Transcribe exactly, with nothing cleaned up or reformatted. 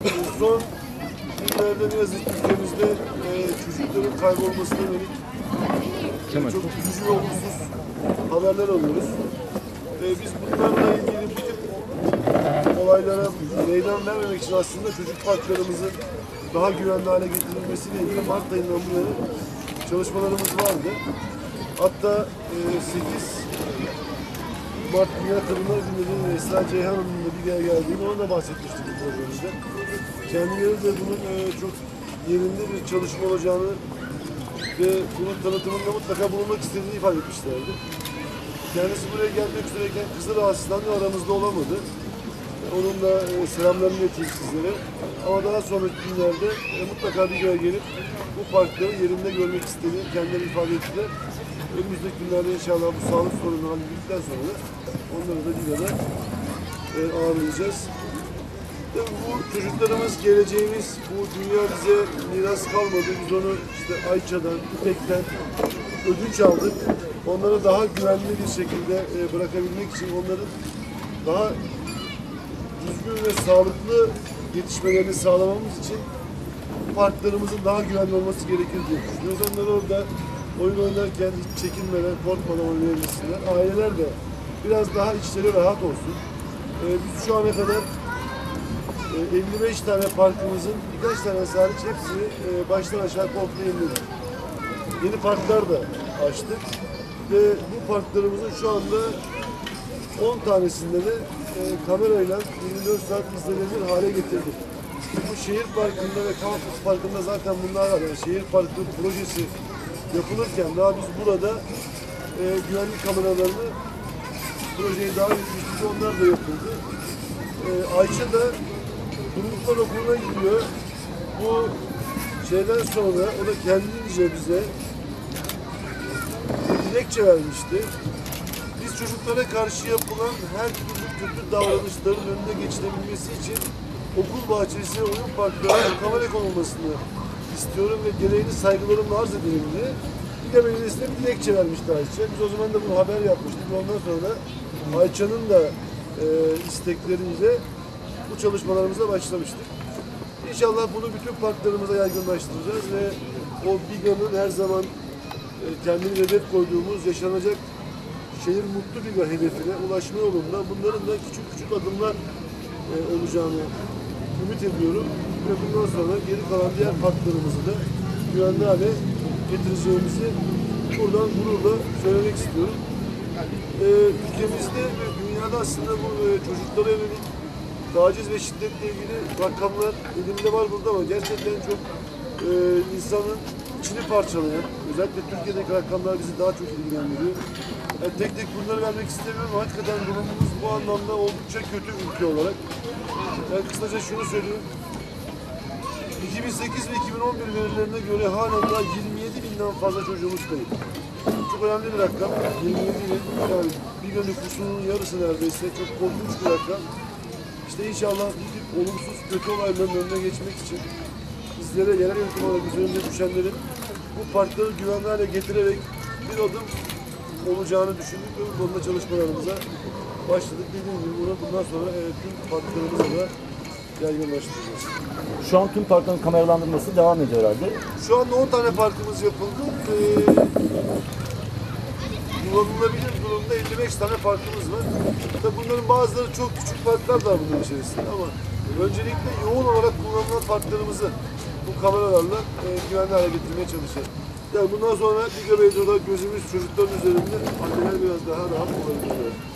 Son günlerde ne yazık ki ülkemizde e, çocukların kaybolmasına yönelik e, çok üzücü ve olumsuz haberler alıyoruz. E, biz bunlarla ilgili bu tip olaylara meydan vermemek için aslında çocuk parklarımızın daha güvenli hale getirilmesiyle ilgili Mart ayından bu yana çalışmalarımız vardı. Hatta e, sekiz Mart Dünya Kadınlar Günü'nün Esra Ceyhan Hanım'ın da bir araya geldiğini ona da bahsetmiştik bu projemizde. Kendileri de bunun e, çok yerinde bir çalışma olacağını ve bunun tanıtımında mutlaka bulunmak istediğini ifade etmişlerdi. Kendisi buraya gelmek üzereyken kızı rahatsızlandı, aramızda olamadı. Onun da e, selamlarını ileteyim sizlere. Ama daha sonraki günlerde e, mutlaka bir araya gelip bu parkları yerinde görmek istediğini kendileri ifade ettiler. Önümüzdeki günlerde inşallah bu sağlık sorunu halledildikten sonra da onları da bir arada e, ağırlayacağız. Tabii bu çocuklarımız, geleceğimiz, bu dünya bize miras kalmadı. Biz onu işte Ayça'dan, İpek'ten ödünç aldık. Onları daha güvenli bir şekilde e, bırakabilmek için, onların daha düzgün ve sağlıklı yetişmelerini sağlamamız için parklarımızın daha güvenli olması gerekir diye düşünüyoruz. Onları orada oyun oynarken hiç çekinmeden, korkmadan oynayabilsinler. Aileler de biraz daha içleri rahat olsun. Ee, biz şu ana kadar e, elli beş tane parkımızın birkaç tanesi hariç hepsini e, baştan aşağı komple yeniledik. Yeni parklar da açtık ve bu parklarımızın şu anda on tanesinde de e, kamerayla yirmi dört saat izlenebilir hale getirdik. Bu şehir parkında ve kampüs parkında zaten bunlar var. Yani şehir parkı projesi yapılırken daha biz burada e, güvenlik kameralarını projeyi dahil etmiştik. Onlar da yapıldı. E, Ayça da Kurumsal Okulu'na gidiyor. Bu şeyden sonra o da kendince bize dilekçe vermişti. Biz çocuklara karşı yapılan her türlü kötü davranışların önüne geçilebilmesi için okul bahçesi, oyun parklarına kamera konulmasını istiyorum ve gereğini saygılarımla arz edelim diye İl Belediyesi'ne bir dilekçe vermişti Ayça. Biz o zaman da bunu haber yapmıştık. Ondan sonra Ayça'nın da e, istekleriyle bu çalışmalarımıza başlamıştık. İnşallah bunu bütün parklarımıza yaygınlaştıracağız ve o BİGA'nın her zaman e, kendini hedef koyduğumuz yaşanacak şehir mutlu bir hedefine ulaşma yolunda bunların da küçük küçük adımlar e, olacağını ümit ediyorum. Ve bundan sonra geri kalan diğer parklarımızı da güvenli hale getireceğimizi buradan gururla söylemek istiyorum. E, ülkemizde ve dünyada aslında bu e, çocuklara yönelik taciz ve şiddetle ilgili rakamlar elimde var burada ama gerçekten çok e, insanın içini parçalayan, özellikle Türkiye'deki rakamlar bizi daha çok ilgilendiriyor. Yani tek tek bunları vermek istemiyorum ama hakikaten durumumuz bu anlamda oldukça kötü ülke olarak. Yani kısaca şunu söyleyeyim. iki bin sekiz ve iki bin on bir verilerine göre halen daha yirmi yedi binden fazla çocuğumuz kayıp. Çok önemli bir rakam. yirmi yedi bin, yani bir gün nüfusunun yarısı neredeyse. Çok korkunç bir rakam. İşte inşallah bu tip olumsuz, kötü olayların önüne geçmek için bizlere, yerel yönetim olarak üzerinde düşenlerin bu parkları güvenli hale getirerek bir adım olacağını düşündük ve bu konuda çalışmalarımıza başladık. Dediğim gibi bunu bundan sonra e, tüm parklarımıza da yaygınlaştıracağız. Şu an tüm parkların kameralandırması devam ediyor herhalde. Şu anda on tane parkımız yapıldı. Ee, kullanılabilir durumda elli beş tane parkımız var. Tabii bunların bazıları çok küçük parklar da bunun içerisinde ama öncelikle yoğun olarak kullanılan parklarımızı bu kameralarla e, güvenli hale getirmeye çalışacağız. Yani bundan sonra BİGA Belediye'de gözümüz çocukların üzerinde anneler biraz daha rahat olabilir.